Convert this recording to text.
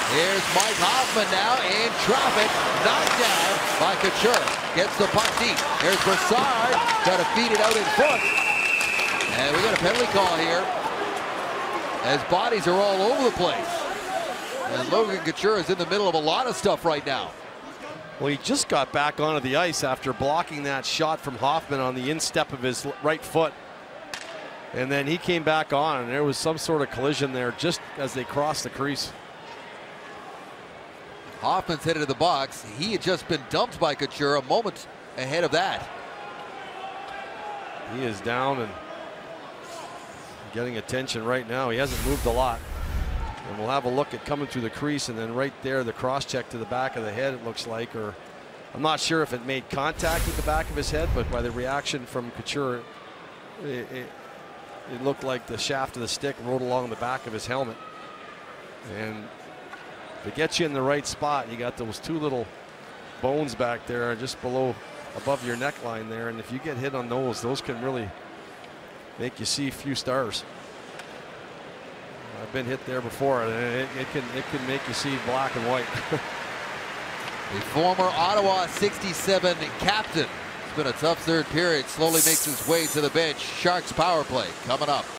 Here's Mike Hoffman now in traffic, knocked down by Couture. Gets the puck deep. Here's Brassard, got to feed it out in front. And we got a penalty call here as bodies are all over the place. And Logan Couture is in the middle of a lot of stuff right now. Well, he just got back onto the ice after blocking that shot from Hoffman on the instep of his right foot. And then he came back on, and there was some sort of collision there just as they crossed the crease. Hoffman's headed to the box. He had just been dumped by Couture a moment ahead of that. He is down and getting attention right now. He hasn't moved a lot. And we'll have a look at coming through the crease, and then right there, the cross check to the back of the head, it looks like, or I'm not sure if it made contact with the back of his head, but by the reaction from Couture, it looked like the shaft of the stick rode along the back of his helmet. And to get you in the right spot, you got those two little bones back there just below, above your neckline there, and if you get hit on those can really make you see a few stars. I've been hit there before, and it can make you see black and white. The former Ottawa 67 captain. It's been a tough third period. Slowly makes his way to the bench. Sharks power play coming up.